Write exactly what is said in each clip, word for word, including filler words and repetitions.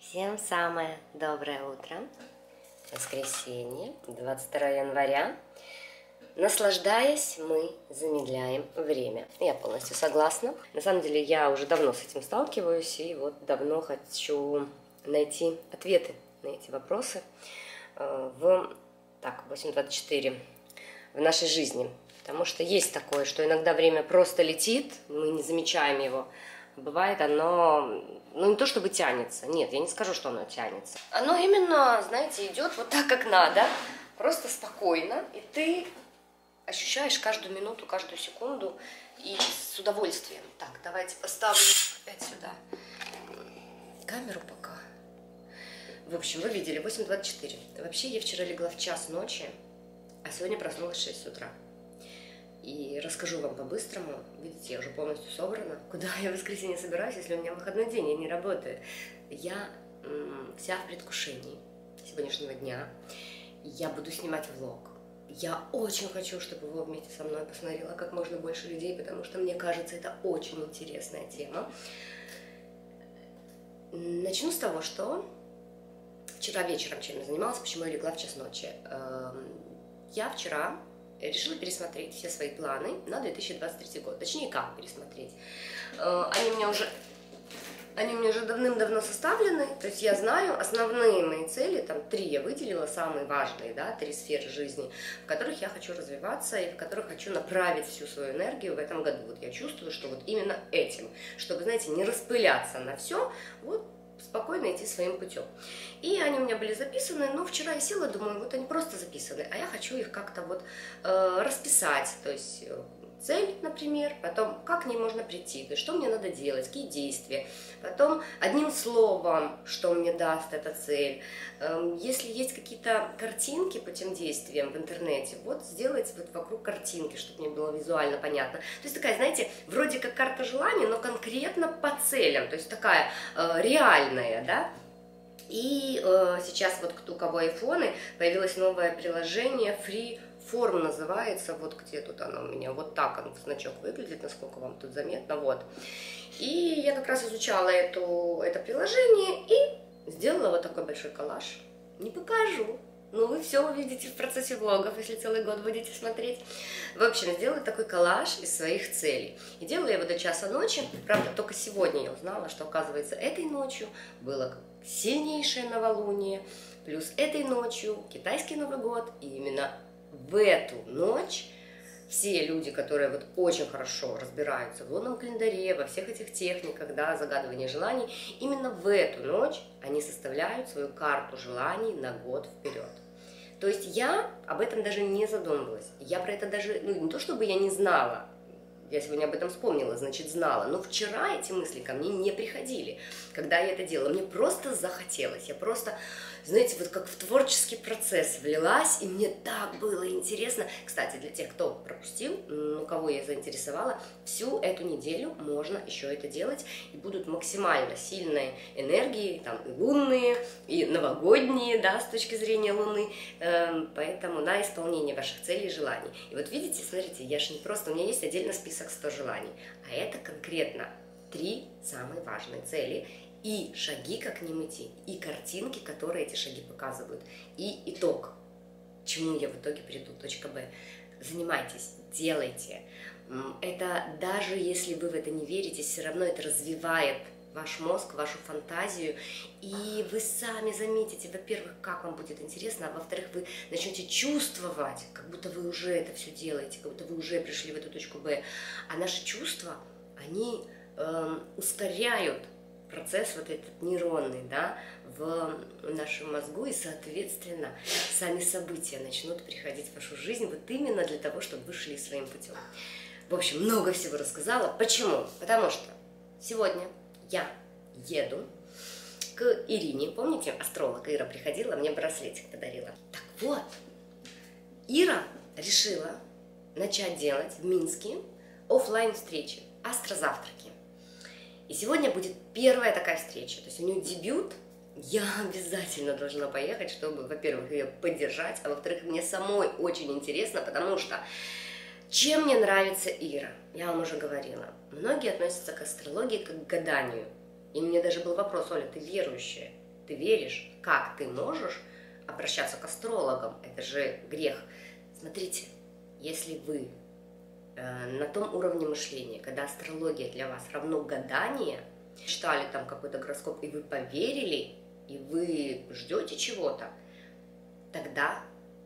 Всем самое доброе утро. Воскресенье, двадцать второе января. Наслаждаясь, мы замедляем время. Я полностью согласна. На самом деле, я уже давно с этим сталкиваюсь, и вот давно хочу найти ответы на эти вопросы в так, восемь двадцать четыре в нашей жизни. Потому что есть такое, что иногда время просто летит, мы не замечаем его. Бывает оно, ну не то чтобы тянется, нет, я не скажу, что оно тянется. Оно именно, знаете, идет вот так, как надо, просто спокойно, и ты ощущаешь каждую минуту, каждую секунду и с удовольствием. Так, давайте поставлю опять сюда камеру пока. В общем, вы видели, восемь двадцать четыре. Вообще, я вчера легла в час ночи, а сегодня проснулась в шесть утра. И расскажу вам по-быстрому. Видите, я уже полностью собрана. Куда я в воскресенье собираюсь, если у меня выходной день, я не работаю. Я м, вся в предвкушении сегодняшнего дня. Я буду снимать влог. Я очень хочу, чтобы влог вместе со мной посмотрело как можно больше людей, потому что мне кажется, это очень интересная тема. Начну с того, что вчера вечером, чем я занималась, почему я легла в час ночи. Я вчера решила пересмотреть все свои планы на две тысячи двадцать третий год. Точнее, как пересмотреть. Они у меня уже, они у меня уже давным-давно составлены. То есть я знаю основные мои цели, там три я выделила, самые важные, да, три сферы жизни, в которых я хочу развиваться и в которых хочу направить всю свою энергию в этом году. Вот я чувствую, что вот именно этим, чтобы, знаете, не распыляться на все, вот спокойно идти своим путем. И они у меня были записаны, но вчера я села, думаю, вот они просто записаны, а я хочу их как-то вот э, расписать, то есть цель, например, потом как к ней можно прийти, то есть что мне надо делать, какие действия, потом одним словом, что мне даст эта цель. Э, если есть какие-то картинки по тем действиям в интернете, вот сделать вот вокруг картинки, чтобы мне было визуально понятно. То есть такая, знаете, вроде как карта желаний, но конкретно по целям, то есть такая э, реальная, да. И э, сейчас вот у кого айфоны, появилось новое приложение Freeform называется, вот где тут оно у меня, вот так он, значок выглядит, насколько вам тут заметно, вот. И я как раз изучала эту, это приложение и сделала вот такой большой коллаж. Не покажу, но вы все увидите в процессе влогов, если целый год будете смотреть. В общем, сделала такой коллаж из своих целей. И делала я его до часа ночи, правда, только сегодня я узнала, что, оказывается, этой ночью было сильнейшее новолуние, плюс этой ночью китайский Новый год, и именно в эту ночь все люди, которые вот очень хорошо разбираются в лунном календаре, во всех этих техниках, да, загадывания желаний, именно в эту ночь они составляют свою карту желаний на год вперед. То есть я об этом даже не задумывалась, я про это даже, ну не то чтобы я не знала, я сегодня об этом вспомнила, значит, знала. Но вчера эти мысли ко мне не приходили, когда я это делала. Мне просто захотелось. Я просто, знаете, вот как в творческий процесс влилась, и мне так было интересно. Кстати, для тех, кто пропустил, ну, кого я заинтересовала, всю эту неделю можно еще это делать, и будут максимально сильные энергии, там, и лунные, и новогодние, да, с точки зрения Луны, эм, поэтому на исполнение ваших целей и желаний. И вот видите, смотрите, я же не просто, у меня есть отдельно список сто желаний, а это конкретно три самые важные цели, и шаги, как к ним идти, и картинки, которые эти шаги показывают, и итог, к чему я в итоге приду, точка Б. Занимайтесь, делайте. Это даже если вы в это не верите, все равно это развивает ваш мозг, вашу фантазию, и вы сами заметите, во-первых, как вам будет интересно, а во-вторых, вы начнете чувствовать, как будто вы уже это все делаете, как будто вы уже пришли в эту точку Б. А наши чувства, они э, ускоряют процесс вот этот нейронный, да, в нашем мозгу, и, соответственно, сами события начнут приходить в вашу жизнь вот именно для того, чтобы вы шли своим путем. В общем, много всего рассказала. Почему? Потому что сегодня я еду к Ирине. Помните, астролог Ира приходила, мне браслетик подарила. Так вот, Ира решила начать делать в Минске офлайн встречи, астрозавтраки. И сегодня будет первая такая встреча. То есть у нее дебют. Я обязательно должна поехать, чтобы, во-первых, ее поддержать, а во-вторых, мне самой очень интересно, потому что чем мне нравится Ира? Я вам уже говорила. Многие относятся к астрологии как к гаданию. И мне даже был вопрос: Оля, ты верующая? Ты веришь, как ты можешь обращаться к астрологам? Это же грех. Смотрите, если вы э, на том уровне мышления, когда астрология для вас равно гадание, читали там какой-то гороскоп, и вы поверили, и вы ждете чего-то, тогда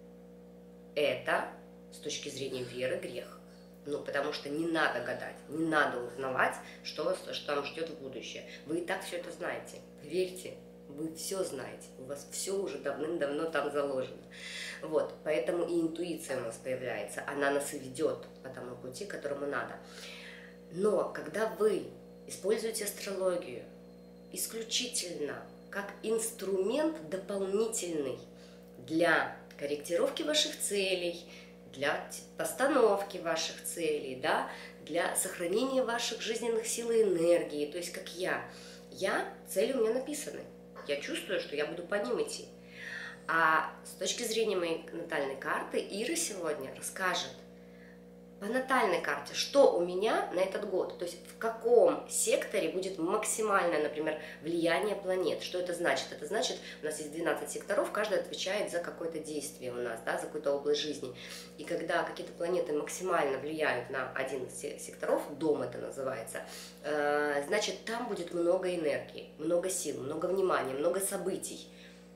это с точки зрения веры грех. Ну, потому что не надо гадать, не надо узнавать, что, что там ждет в будущее. Вы и так все это знаете. Верьте, вы все знаете, у вас все уже давным-давно там заложено. Вот, поэтому и интуиция у нас появляется, она нас и ведет по тому пути, которому надо. Но когда вы используете астрологию исключительно как инструмент дополнительный для корректировки ваших целей, для постановки ваших целей, да, для сохранения ваших жизненных сил и энергии, то есть как я. Я, цели у меня написаны, я чувствую, что я буду по ним идти. А с точки зрения моей натальной карты Ира сегодня расскажет по натальной карте, что у меня на этот год, то есть в каком секторе будет максимальное, например, влияние планет. Что это значит? Это значит, у нас есть двенадцать секторов, каждый отвечает за какое-то действие у нас, да, за какую-то область жизни. И когда какие-то планеты максимально влияют на один из секторов, дом это называется, э, значит, там будет много энергии, много сил, много внимания, много событий.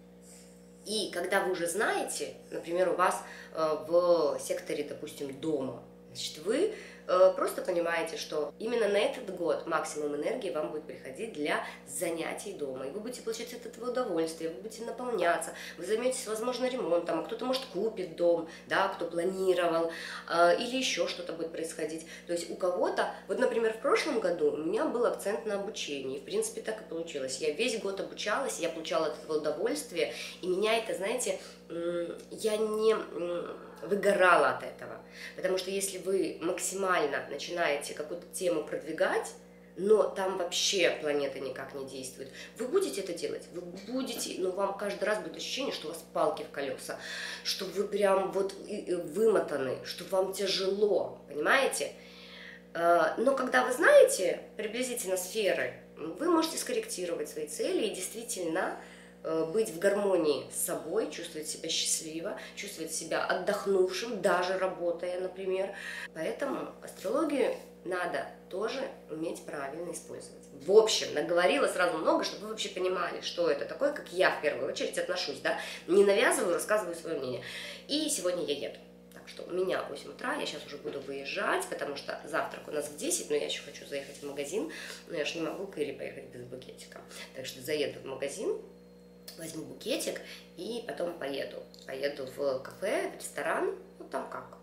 И когда вы уже знаете, например, у вас э, в секторе, допустим, дома, значит, вы э, просто понимаете, что именно на этот год максимум энергии вам будет приходить для занятий дома. И вы будете получать от этого удовольствие, вы будете наполняться, вы займетесь, возможно, ремонтом, а кто-то, может, купит дом, да, кто планировал, э, или еще что-то будет происходить. То есть у кого-то, вот, например, в прошлом году у меня был акцент на обучении, в принципе, так и получилось. Я весь год обучалась, я получала от этого удовольствие, и меня это, знаете, я не выгорала от этого, потому что если вы максимально начинаете какую-то тему продвигать, но там вообще планеты никак не действуют, вы будете это делать, вы будете, но вам каждый раз будет ощущение, что у вас палки в колеса, что вы прям вот вымотаны, что вам тяжело, понимаете? Но когда вы знаете приблизительно сферы, вы можете скорректировать свои цели и действительно быть в гармонии с собой, чувствовать себя счастливо, чувствовать себя отдохнувшим, даже работая, например. Поэтому астрологию надо тоже уметь правильно использовать. В общем, наговорила сразу много, чтобы вы вообще понимали, что это такое, как я в первую очередь отношусь, да, не навязываю, рассказываю свое мнение. И сегодня я еду. Так что у меня восемь утра, я сейчас уже буду выезжать, потому что завтрак у нас в десять, но я еще хочу заехать в магазин, но я же не могу к Ире поехать без букетика. Так что заеду в магазин, возьму букетик и потом поеду. Поеду в кафе, в ресторан, ну там как?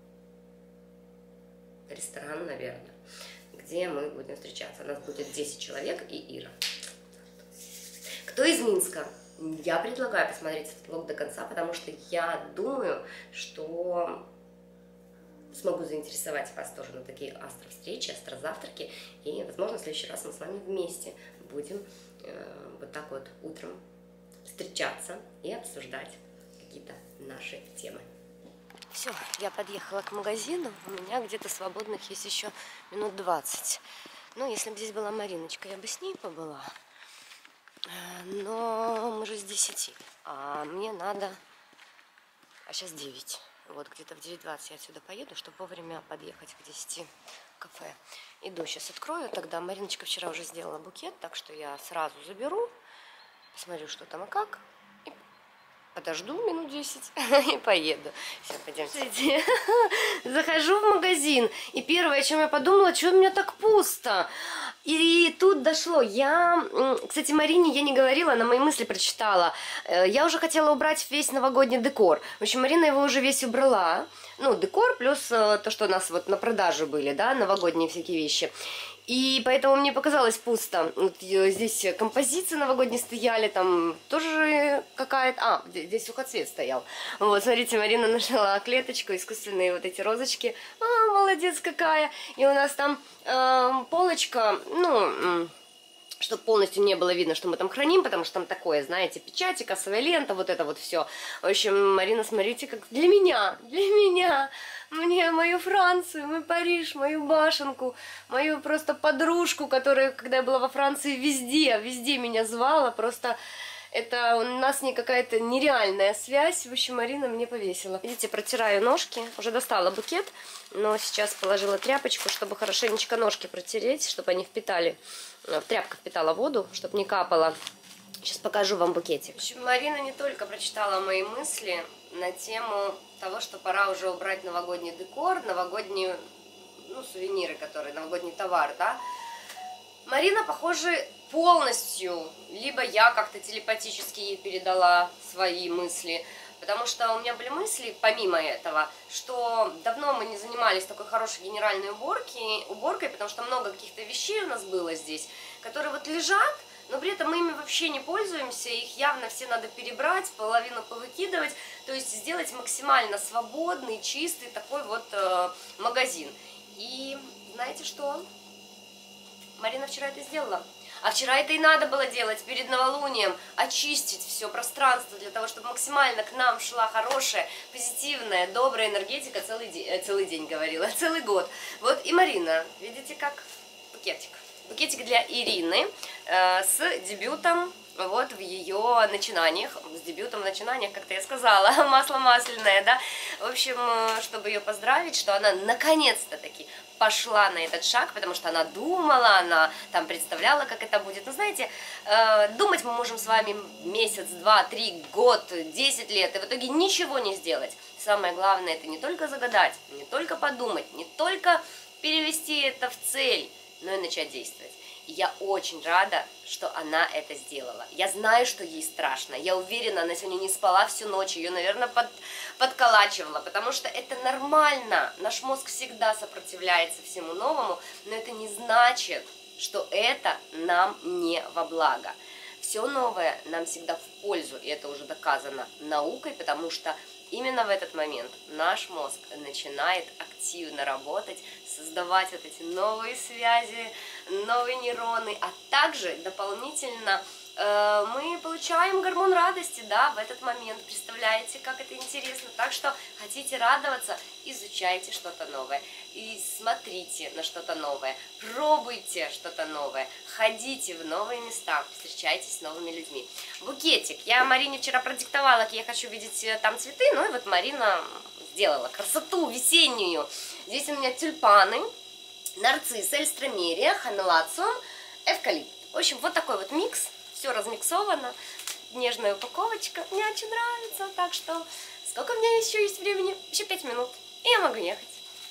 Ресторан, наверное, где мы будем встречаться. У нас будет десять человек и Ира. Кто из Минска? Я предлагаю посмотреть этот влог до конца, потому что я думаю, что смогу заинтересовать вас тоже на такие астровстречи, астрозавтраки. И, возможно, в следующий раз мы с вами вместе будем э, вот так вот утром встречаться и обсуждать какие-то наши темы. Все, я подъехала к магазину, у меня где-то свободных есть еще минут двадцать. Ну, если бы здесь была Мариночка, я бы с ней побыла. Но мы же с десяти, а мне надо... А сейчас девять. Вот где-то в девять двадцать я отсюда поеду, чтобы вовремя подъехать к десяти в кафе. Иду, сейчас открою, тогда Мариночка вчера уже сделала букет, так что я сразу заберу. Посмотрю, что там и как, и подожду минут десять и поеду. Все, пойдемте. Захожу в магазин, и первое, о чем я подумала, что у меня так пусто. И тут дошло. Я, кстати, Марине я не говорила, она мои мысли прочитала. Я уже хотела убрать весь новогодний декор. В общем, Марина его уже весь убрала. Ну, декор плюс то, что у нас вот на продаже были, да, новогодние всякие вещи. И поэтому мне показалось пусто. Вот здесь композиции новогодние стояли, там тоже какая-то... А, здесь сухоцвет стоял. Вот, смотрите, Марина нашла клеточку, искусственные вот эти розочки. А, молодец какая! И у нас там э, полочка, ну... чтобы полностью не было видно, что мы там храним, потому что там такое, знаете, печати, кассовая лента, вот это вот все. В общем, Марина, смотрите, как для меня, для меня, мне мою Францию, мой Париж, мою башенку, мою просто подружку, которая, когда я была во Франции, везде, везде меня звала, просто Это у нас не какая-то нереальная связь. В общем, Марина мне повесила. Видите, протираю ножки. Уже достала букет, но сейчас положила тряпочку, чтобы хорошенечко ножки протереть, чтобы они впитали, тряпка впитала воду, чтобы не капала. Сейчас покажу вам букетик. В общем, Марина не только прочитала мои мысли на тему того, что пора уже убрать новогодний декор, новогодние, ну, сувениры, которые, новогодний товар, да. Марина, похоже, полностью, либо я как-то телепатически ей передала свои мысли, потому что у меня были мысли, помимо этого, что давно мы не занимались такой хорошей генеральной уборки, уборкой, потому что много каких-то вещей у нас было здесь, которые вот лежат, но при этом мы ими вообще не пользуемся, их явно все надо перебрать, половину повыкидывать, то есть сделать максимально свободный, чистый такой вот э, магазин. И знаете что? Марина вчера это сделала. А вчера это и надо было делать перед новолунием, очистить все пространство для того, чтобы максимально к нам шла хорошая, позитивная, добрая энергетика целый день, целый день говорила, целый год. Вот и Марина, видите как? Букетик. Букетик для Ирины э, с дебютом вот в ее начинаниях, с дебютом в начинаниях, как-то я сказала, масло масляное, да? В общем, чтобы ее поздравить, что она наконец-то таки пошла на этот шаг, потому что она думала, она там представляла, как это будет. Но знаете, э, думать мы можем с вами месяц, два, три, год, десять лет, и в итоге ничего не сделать. Самое главное, это не только загадать, не только подумать, не только перевести это в цель, но и начать действовать. И я очень рада, что она это сделала. Я знаю, что ей страшно. Я уверена, она сегодня не спала всю ночь. Ее, наверное, под, подколачивала, потому что это нормально. Наш мозг всегда сопротивляется всему новому, но это не значит, что это нам не во благо. Все новое нам всегда в пользу, и это уже доказано наукой, потому что именно в этот момент наш мозг начинает активно работать, создавать вот эти новые связи, новые нейроны, а также дополнительно э, мы получаем гормон радости, да, в этот момент. Представляете, как это интересно? Так что хотите радоваться, изучайте что-то новое, и смотрите на что-то новое, пробуйте что-то новое, ходите в новые места, встречайтесь с новыми людьми. Букетик. Я Марине вчера продиктовала, как я хочу видеть там цветы, ну и вот Марина сделала красоту весеннюю. Здесь у меня тюльпаны, нарциссы, эльстромерия, хамелациум, эвкалипт. В общем, вот такой вот микс, все размиксовано, нежная упаковочка, мне очень нравится, так что сколько у меня еще есть времени? Еще пять минут, и я могу ехать.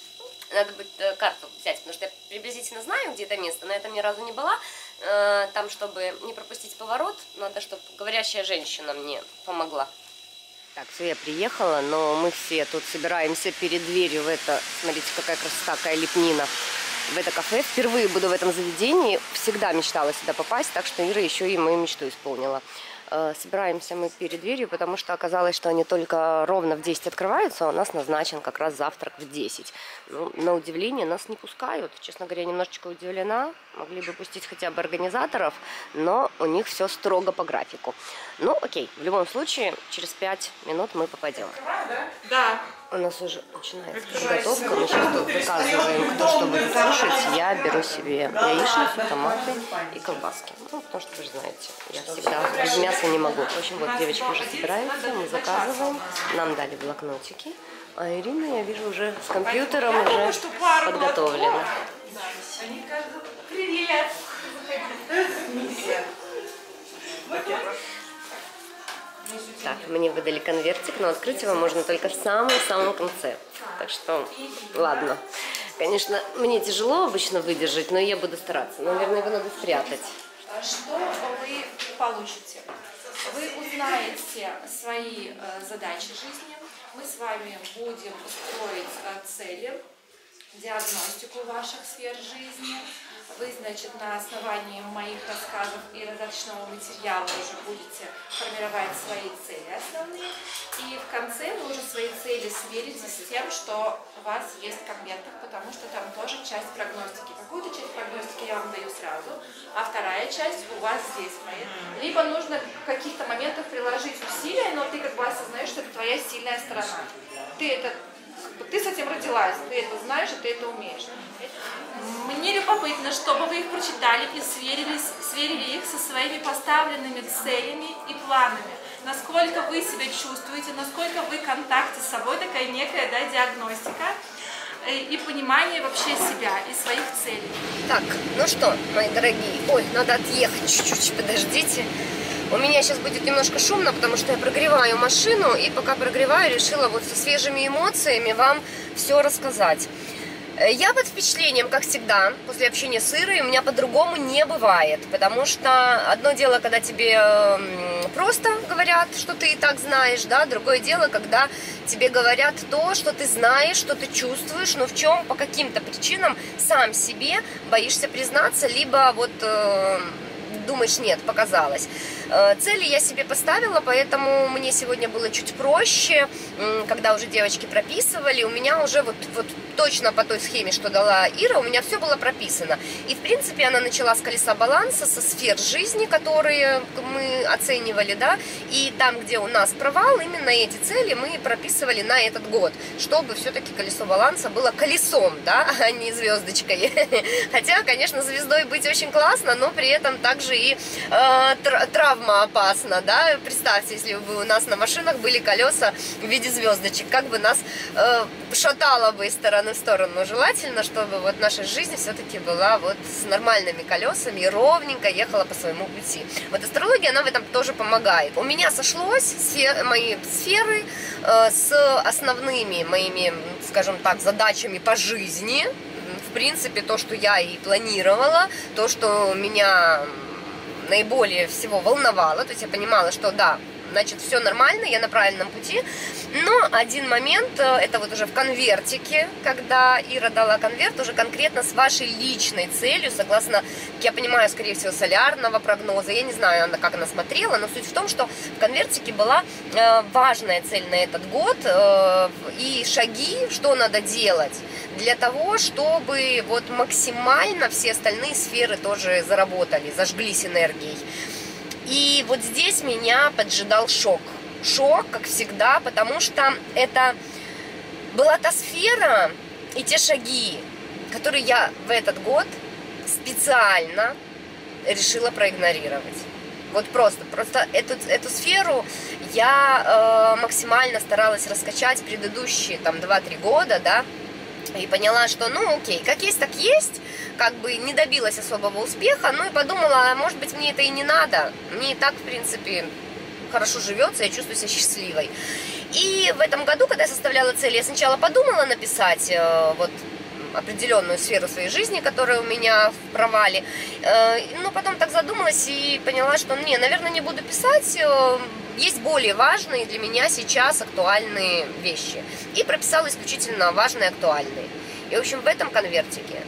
Надо будет э, карту взять, потому что я приблизительно знаю, где это место, но я там ни разу не была. Э, там, чтобы не пропустить поворот, надо, чтобы говорящая женщина мне помогла. Так, все, я приехала, но мы все тут собираемся перед дверью в это, смотрите, какая красота, какая лепнина, в это кафе. Впервые буду в этом заведении, всегда мечтала сюда попасть, так что Ира еще и мою мечту исполнила. Собираемся мы перед дверью, потому что оказалось, что они только ровно в десять открываются, а у нас назначен как раз завтрак в десять. Ну, на удивление нас не пускают. Честно говоря, немножечко удивлена. Могли бы пустить хотя бы организаторов, но у них все строго по графику. Ну, окей, в любом случае, через пять минут мы попадем. Да. У нас уже начинается подготовка. Мы сейчас тут заказываем, кто что будет кушать. Я беру себе яичницу, томаты и колбаски. Ну, потому что вы же знаете, я всегда без мяса не могу. В общем, вот девочки уже собираются, мы заказываем. Нам дали блокнотики. А Ирина, я вижу, уже с компьютером уже подготовлена. Привет! Так, мне выдали конвертик, но открыть его можно только в самом-самом конце. Так что, ладно. Конечно, мне тяжело обычно выдержать, но я буду стараться. Наверное, его надо спрятать. Что вы получите? Вы узнаете свои э, задачи жизни. Мы с вами будем строить э, цели, диагностику ваших сфер жизни. Вы, значит, на основании моих рассказов и различного материала уже будете формировать свои цели основные. И в конце вы уже свои цели сверите с тем, что у вас есть в конвертах, потому что там тоже часть прогностики. Какую-то часть прогностики я вам даю сразу, а вторая часть у вас здесь. Либо нужно в каких-то моментах приложить усилия, но ты как бы осознаешь, что это твоя сильная сторона. Ты это... Ты с этим родилась, ты это знаешь, и ты это умеешь. Мне любопытно, чтобы вы их прочитали и сверились, сверили их со своими поставленными целями и планами, насколько вы себя чувствуете, насколько вы в контакте с собой, такая некая, да, диагностика и понимание вообще себя и своих целей. Так, ну что, мои дорогие, ой, надо отъехать чуть-чуть, подождите. У меня сейчас будет немножко шумно, потому что я прогреваю машину, и пока прогреваю, решила вот со свежими эмоциями вам все рассказать. Я под впечатлением, как всегда, после общения с Ирой, у меня по-другому не бывает, потому что одно дело, когда тебе просто говорят, что ты и так знаешь, да, другое дело, когда тебе говорят то, что ты знаешь, что ты чувствуешь, но в чем по каким-то причинам сам себе боишься признаться, либо вот э, думаешь, нет, показалось. Цели я себе поставила, поэтому мне сегодня было чуть проще, когда уже девочки прописывали, у меня уже вот, вот точно по той схеме, что дала Ира, у меня все было прописано. И, в принципе, она начала с колеса баланса, со сфер жизни, которые мы оценивали, да, и там, где у нас провал, именно эти цели мы прописывали на этот год, чтобы все-таки колесо баланса было колесом, да, а не звездочкой. Хотя, конечно, звездой быть очень классно, но при этом также и э, травма опасно, да, представьте, если бы у нас на машинах были колеса в виде звездочек, как бы нас э, шатало бы из стороны в сторону. Желательно, чтобы вот наша жизнь все-таки была вот с нормальными колесами и ровненько ехала по своему пути. Вот астрология, она в этом тоже помогает. У меня сошлось сфер, мои сферы э, с основными моими, скажем так, задачами по жизни. В принципе, то, что я и планировала, то, что меня наиболее всего волновало, то есть я понимала, что да, значит, все нормально, я на правильном пути. Но один момент, это вот уже в конвертике, когда Ира дала конверт, уже конкретно с вашей личной целью, согласно, как я понимаю, скорее всего, солярного прогноза. Я не знаю, как она смотрела, но суть в том, что в конвертике была важная цель на этот год и шаги, что надо делать для того, чтобы вот максимально все остальные сферы тоже заработали, зажглись энергией. И вот здесь меня поджидал шок. Шок, как всегда, потому что это была та сфера и те шаги, которые я в этот год специально решила проигнорировать. Вот просто, просто эту, эту сферу я э, максимально старалась раскачать предыдущие там два-три года, да, и поняла, что ну окей, как есть, так есть, как бы не добилась особого успеха, ну и подумала, может быть, мне это и не надо, мне и так, в принципе, хорошо живется, я чувствую себя счастливой. И в этом году, когда я составляла цели, я сначала подумала написать э, вот определенную сферу своей жизни, которая у меня в провале, э, но потом так задумалась и поняла, что не, наверное, не буду писать, э, есть более важные для меня сейчас актуальные вещи. И прописала исключительно важные, актуальные. И, в общем, в этом конвертике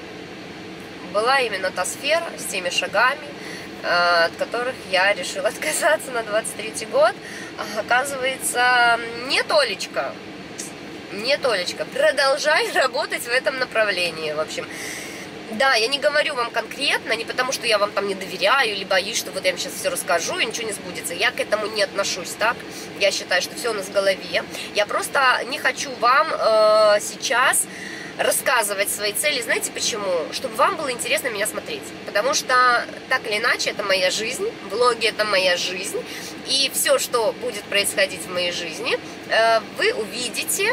была именно та сфера с теми шагами, от которых я решила отказаться на двадцать третий год. А оказывается, не Толечка, не Толечка, продолжай работать в этом направлении, в общем. Да, я не говорю вам конкретно, не потому что я вам там не доверяю или боюсь, что вот я вам сейчас все расскажу и ничего не сбудется. Я к этому не отношусь, так? Я считаю, что все у нас в голове. Я просто не хочу вам э, сейчас рассказывать свои цели. Знаете почему? Чтобы вам было интересно меня смотреть. Потому что так или иначе это моя жизнь, влоги это моя жизнь. И все, что будет происходить в моей жизни, э, вы увидите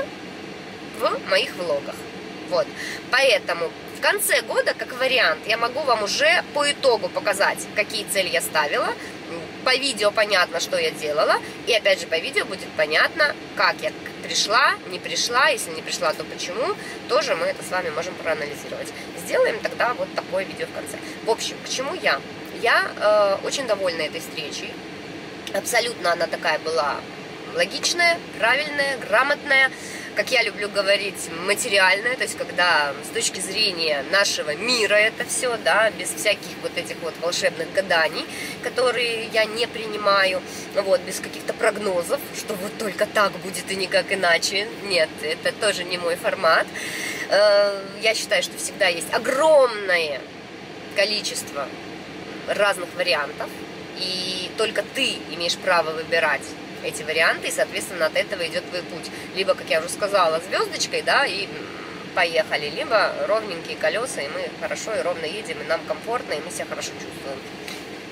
в моих влогах. Вот. Поэтому в конце года, как вариант, я могу вам уже по итогу показать, какие цели я ставила. По видео понятно, что я делала. И опять же, по видео будет понятно, как я пришла, не пришла. Если не пришла, то почему. Тоже мы это с вами можем проанализировать. Сделаем тогда вот такое видео в конце. В общем, к чему я? Я э, очень довольна этой встречей. Абсолютно она такая была логичная, правильная, грамотная. Как я люблю говорить, материальное, то есть когда с точки зрения нашего мира это все, да, без всяких вот этих вот волшебных гаданий, которые я не принимаю, вот, без каких-то прогнозов, что вот только так будет и никак иначе. Нет, это тоже не мой формат. Я считаю, что всегда есть огромное количество разных вариантов, и только ты имеешь право выбирать эти варианты, и, соответственно, от этого идет твой путь. Либо, как я уже сказала, звездочкой, да, и поехали, либо ровненькие колеса, и мы хорошо и ровно едем, и нам комфортно, и мы себя хорошо чувствуем.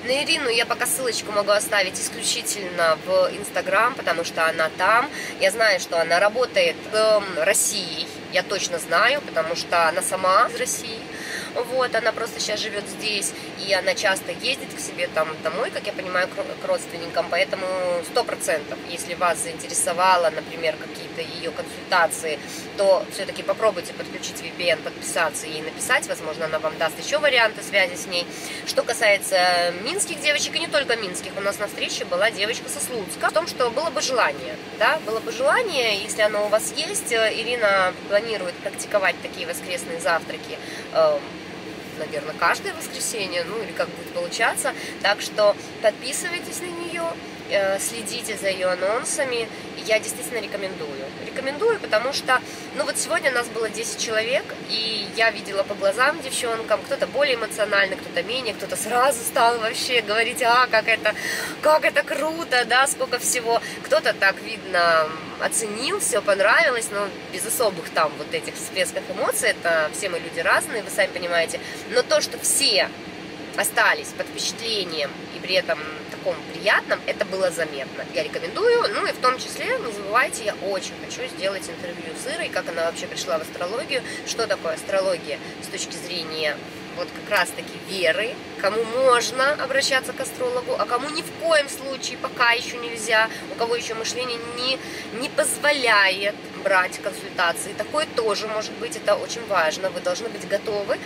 На Ирину я пока ссылочку могу оставить исключительно в Инстаграм, потому что она там. Я знаю, что она работает в России, я точно знаю, потому что она сама из России. Вот, она просто сейчас живет здесь, и она часто ездит к себе там домой, как я понимаю, к родственникам, поэтому сто процентов, если вас заинтересовало, например, какие-то ее консультации, то все-таки попробуйте подключить ви пи эн, подписаться и ей написать, возможно, она вам даст еще варианты связи с ней. Что касается минских девочек, и не только минских, у нас на встрече была девочка со Слуцка, в том, что было бы желание, да, было бы желание, если оно у вас есть, Ирина планирует практиковать такие воскресные завтраки, наверное, каждое воскресенье, ну или как будет получаться. Так что подписывайтесь на нее, следите за ее анонсами. Я действительно рекомендую. Рекомендую, потому что, ну вот сегодня нас было десять человек, и я видела по глазам девчонкам, кто-то более эмоциональный, кто-то менее, кто-то сразу стал вообще говорить, а, как это, как это круто, да, сколько всего. Кто-то так, видно, оценил, все понравилось, но без особых там вот этих всплесков эмоций, это все мы люди разные, вы сами понимаете. Но то, что все остались под впечатлением и при этом таком приятном, это было заметно. Я рекомендую, ну и в том числе, не забывайте, я очень хочу сделать интервью с Ирой, как она вообще пришла в астрологию, что такое астрология с точки зрения вот как раз-таки веры, кому можно обращаться к астрологу, а кому ни в коем случае пока еще нельзя, у кого еще мышление не, не позволяет брать консультации. Такое тоже может быть, это очень важно, вы должны быть готовы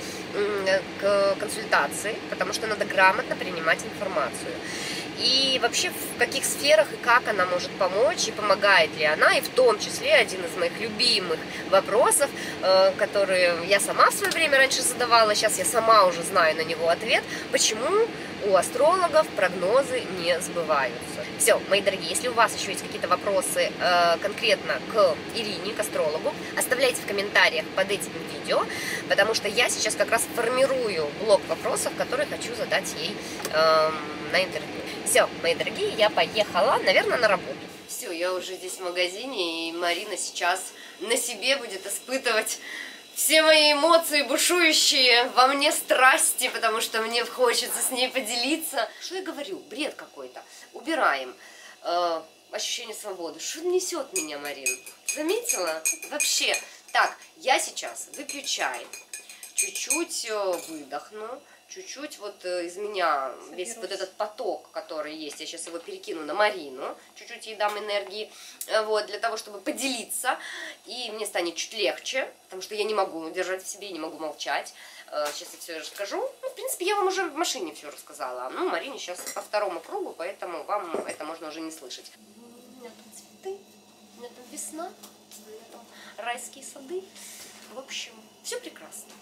к консультации, потому что надо грамотно принимать информацию. И вообще в каких сферах и как она может помочь, и помогает ли она, и в том числе один из моих любимых вопросов, которые я сама в свое время раньше задавала, сейчас я сама уже знаю на него ответ, почему у астрологов прогнозы не сбываются. Все, мои дорогие, если у вас еще есть какие-то вопросы э, конкретно к Ирине, к астрологу, оставляйте в комментариях под этим видео, потому что я сейчас как раз формирую блок вопросов, которые хочу задать ей э, на интервью. Все, мои дорогие, я поехала, наверное, на работу. Все, я уже здесь в магазине, и Марина сейчас на себе будет испытывать все мои эмоции, бушующие во мне страсти, потому что мне хочется с ней поделиться. Что я говорю? Бред какой-то. Убираем. Э, ощущение свободы. Что несет меня, Марин? Заметила? Вообще. Так, я сейчас выпью чай. Чуть-чуть выдохну. Чуть-чуть вот из меня весь вот этот поток, который есть, я сейчас его перекину на Марину, чуть-чуть ей дам энергии, вот, для того, чтобы поделиться, и мне станет чуть легче, потому что я не могу держать в себе, не могу молчать. Сейчас я все расскажу. Ну, в принципе, я вам уже в машине все рассказала. Ну, Марине сейчас по второму кругу, поэтому вам это можно уже не слышать. У меня там цветы, у меня там весна, у меня там райские сады. В общем, все прекрасно.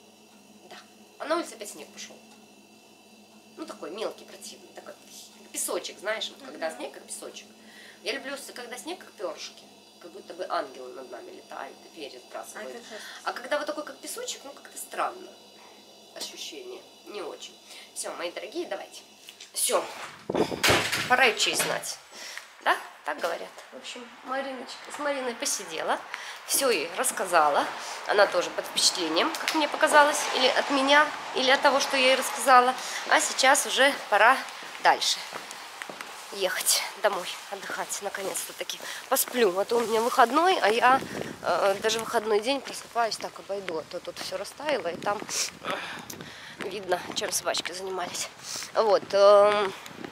А на улице опять снег пошел. Ну, такой мелкий, противный, такой песочек, знаешь, вот когда снег, как песочек. Я люблю, когда снег, как перышки, как будто бы ангелы над нами летают и перья сбрасывают. А, а когда вот такой, как песочек, ну, как-то странно ощущение, не очень. Все, мои дорогие, давайте. Все, пора и честь знать. Да? Так говорят. В общем, Мариночка с Мариной посидела, все ей рассказала. Она тоже под впечатлением, как мне показалось, или от меня, или от того, что я ей рассказала. А сейчас уже пора дальше ехать домой, отдыхать, наконец-то таки. Посплю, а то у меня выходной, а я э, даже выходной день просыпаюсь, так обойду, а то тут все растаяло, и там э, видно, чем собачки занимались. Вот. Э,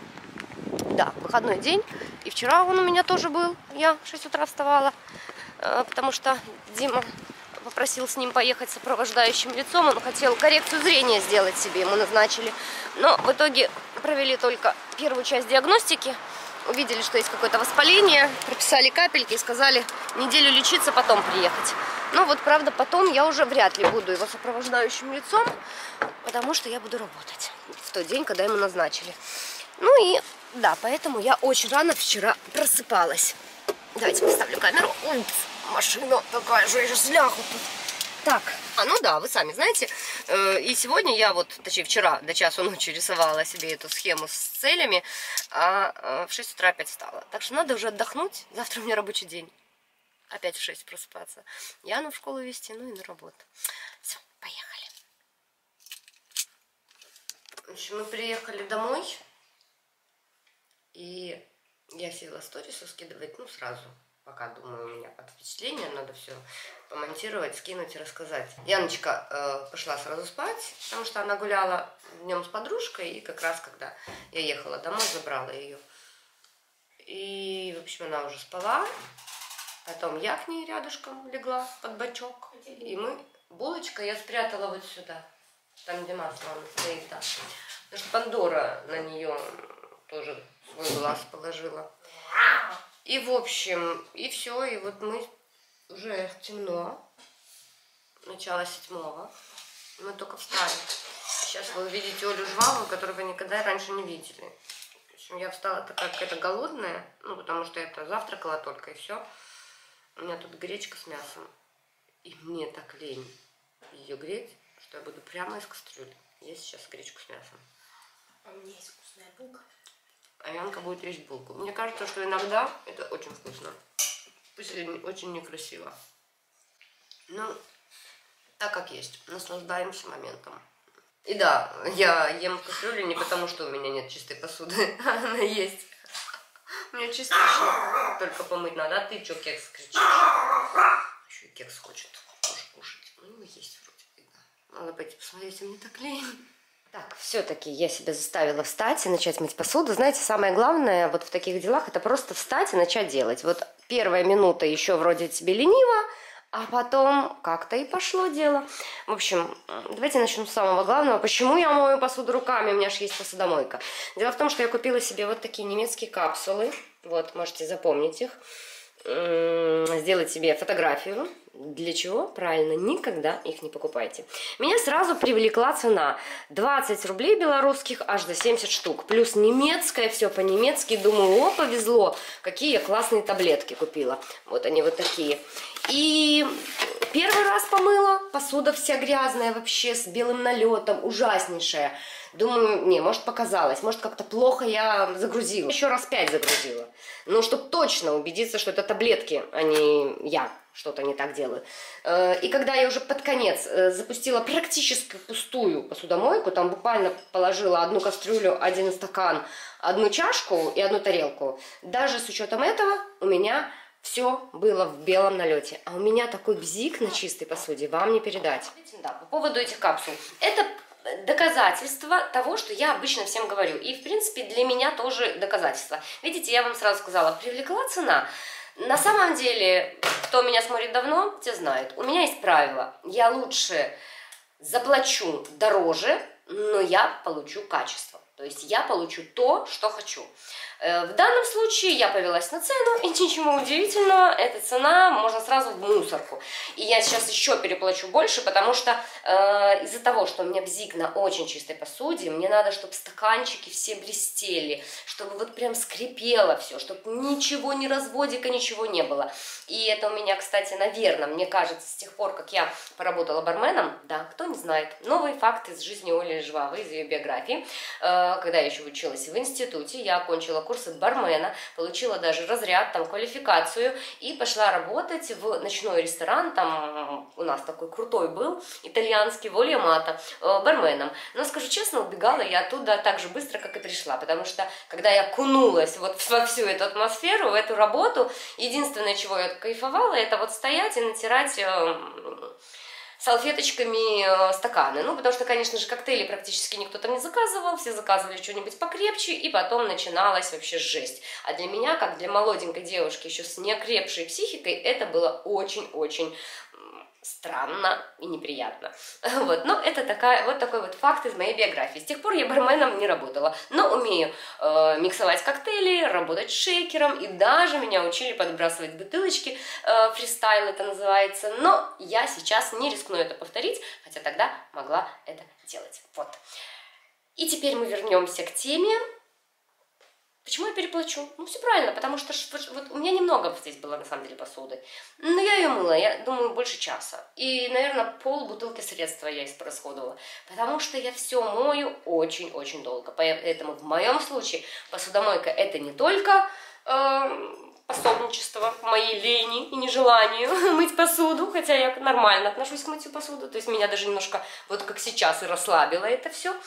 Да, выходной день. И вчера он у меня тоже был. Я в шесть утра вставала, потому что Дима попросил с ним поехать сопровождающим лицом. Он хотел коррекцию зрения сделать себе, ему назначили. Но в итоге провели только первую часть диагностики. Увидели, что есть какое-то воспаление, прописали капельки и сказали неделю лечиться, потом приехать. Ну вот, правда, потом я уже вряд ли буду его сопровождающим лицом, потому что я буду работать в тот день, когда ему назначили. Ну и да, поэтому я очень рано вчера просыпалась. Давайте поставлю камеру. Упс, машина такая же, я сейчас ляху тут. Так, а ну да, вы сами знаете, э, и сегодня я вот, точнее вчера до часу ночи рисовала себе эту схему с целями, а э, в шесть утра опять встала. Так что надо уже отдохнуть, завтра у меня рабочий день. Опять в шесть просыпаться. Яну в школу везти, ну и на работу. Все, поехали. В общем, мы приехали домой, и я села сторису скидывать, ну, сразу. Пока, думаю, у меня под впечатлением, надо все помонтировать, скинуть и рассказать. Яночка э, пошла сразу спать, потому что она гуляла днем с подружкой, и как раз, когда я ехала домой, забрала ее. И, в общем, она уже спала. Потом я к ней рядышком легла под бочок. И мы... Булочка я спрятала вот сюда, там, где масло стоит, да. Потому что Пандора на нее тоже свой глаз положила. И, в общем, и все, и вот мы уже темно, начало седьмого, мы только встали. Сейчас вы увидите Олю Жваву, которую вы никогда раньше не видели. В общем, я встала такая какая-то голодная, ну, потому что это завтракала только, и все. У меня тут гречка с мясом, и мне так лень ее греть, что я буду прямо из кастрюли есть сейчас гречку с мясом. А у меня есть вкусная булка. А Янка будет есть булку. Мне кажется, что иногда это очень вкусно. Пусть и очень некрасиво. Ну, так как есть. Наслаждаемся моментом. И да, я ем в кастрюле не потому, что у меня нет чистой посуды. Она есть. Мне чистейшая. Только помыть надо. А ты что, кекс кричишь? Еще и кекс хочет тоже кушать. Ну, есть вроде. Надо пойти посмотреть, мне так лень. Так, все-таки я себя заставила встать и начать мыть посуду. Знаете, самое главное вот в таких делах это просто встать и начать делать. Вот первая минута еще вроде тебе лениво, а потом как-то и пошло дело. В общем, давайте начнем с самого главного. Почему я мою посуду руками? У меня же есть посудомойка. Дело в том, что я купила себе вот такие немецкие капсулы. Вот, можете запомнить их. Сделать себе фотографию. Для чего? Правильно, никогда их не покупайте. Меня сразу привлекла цена. двадцать рублей белорусских аж за семьдесят штук. Плюс немецкое, все по-немецки. Думаю, о, повезло. Какие я классные таблетки купила. Вот они вот такие. И первый раз помыла. Посуда вся грязная вообще, с белым налетом. Ужаснейшая. Думаю, не, может показалось, может как-то плохо я загрузила. Еще раз пять загрузила. Но чтобы точно убедиться, что это таблетки, а не я что-то не так делаю. И когда я уже под конец запустила практически пустую посудомойку, там буквально положила одну кастрюлю, один стакан, одну чашку и одну тарелку, даже с учетом этого у меня все было в белом налете. А у меня такой бзик на чистой посуде вам не передать. Да, по поводу этих капсул. Это доказательство того, что я обычно всем говорю. И, в принципе, для меня тоже доказательство. Видите, я вам сразу сказала, привлекла цена. На самом деле, кто меня смотрит давно, те знают. У меня есть правило. Я лучше заплачу дороже, но я получу качество. То есть я получу то, что хочу. В данном случае я повелась на цену, и ничего удивительного, эта цена можно сразу в мусорку. И я сейчас еще переплачу больше, потому что э, из-за того, что у меня бзик на очень чистой посуде, мне надо, чтобы стаканчики все блестели, чтобы вот прям скрипело все, чтобы ничего, ни разводика, ничего не было. И это у меня, кстати, наверное, мне кажется, с тех пор, как я поработала барменом, да, кто не знает, новый факт из жизни Оли Жвавой, из ее биографии, э, когда я еще училась в институте, я окончила курсы бармена, получила даже разряд, там, квалификацию и пошла работать в ночной ресторан, там у нас такой крутой был, итальянский, в Оль-Ямато, барменом. Но, скажу честно, убегала я оттуда так же быстро, как и пришла, потому что, когда я кунулась вот во всю эту атмосферу, в эту работу, единственное, чего я кайфовала, это вот стоять и натирать салфеточками стаканы. Ну, потому что, конечно же, коктейли практически никто там не заказывал, все заказывали что-нибудь покрепче, и потом начиналась вообще жесть. А для меня, как для молоденькой девушки, еще с неокрепшей психикой, это было очень-очень странно и неприятно. Вот, но это такая, вот такой вот факт из моей биографии. С тех пор я барменом не работала, но умею э, миксовать коктейли, работать с шейкером, и даже меня учили подбрасывать бутылочки, э, фристайл это называется, но я сейчас не рискну это повторить, хотя тогда могла это делать. Вот. И теперь мы вернемся к теме. Почему я переплачу? Ну, все правильно, потому что вот у меня немного здесь было, на самом деле, посуды. Но я ее мыла, я думаю, больше часа. И, наверное, пол бутылки средства я испрасходовала. Потому что я все мою очень-очень долго. Поэтому в моем случае посудомойка это не только э, пособничество моей лени и нежеланию мыть посуду, хотя я нормально отношусь к мытью посуду. То есть меня даже немножко, вот как сейчас, и расслабило это все.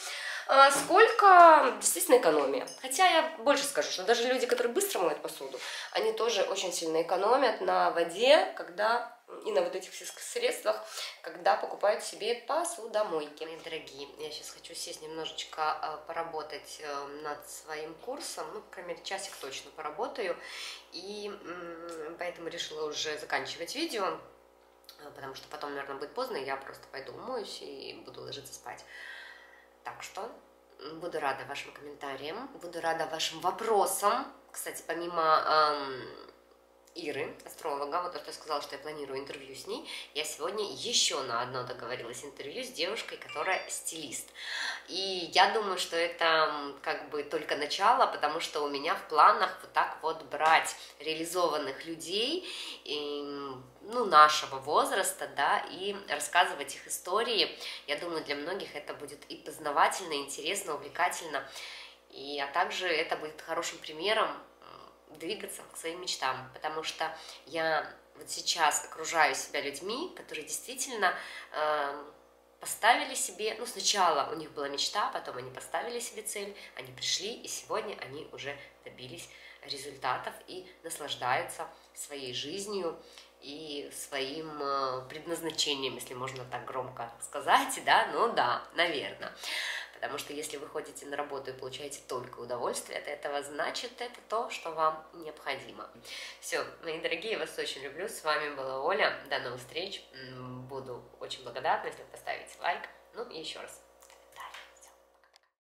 А сколько, естественно, экономия. Хотя я больше скажу, что даже люди, которые быстро моют посуду, они тоже очень сильно экономят на воде, когда и на вот этих всех средствах, когда покупают себе посудомойки. Мои дорогие, я сейчас хочу сесть немножечко поработать над своим курсом, ну, по крайней мере, часик точно поработаю, и поэтому решила уже заканчивать видео, потому что потом, наверное, будет поздно, и я просто пойду умоюсь и буду ложиться спать. Так что буду рада вашим комментариям, буду рада вашим вопросам. Кстати, помимо эм, Иры, астролога, вот то, что я сказала, что я планирую интервью с ней, я сегодня еще на одно договорилась интервью с девушкой, которая стилист. И я думаю, что это как бы только начало, потому что у меня в планах вот так вот брать реализованных людей, и, ну, нашего возраста, да, и рассказывать их истории. Я думаю, для многих это будет и познавательно, и интересно, увлекательно, и, а также это будет хорошим примером двигаться к своим мечтам, потому что я вот сейчас окружаю себя людьми, которые действительно э, поставили себе, ну, сначала у них была мечта, потом они поставили себе цель, они пришли, и сегодня они уже добились результатов и наслаждаются своей жизнью и своим э, предназначением, если можно так громко сказать, да, ну да, наверное. Потому что если вы ходите на работу и получаете только удовольствие от этого, значит, это то, что вам необходимо. Все, мои дорогие, я вас очень люблю. С вами была Оля. До новых встреч. Буду очень благодарна, если вы поставите лайк. Ну и еще раз.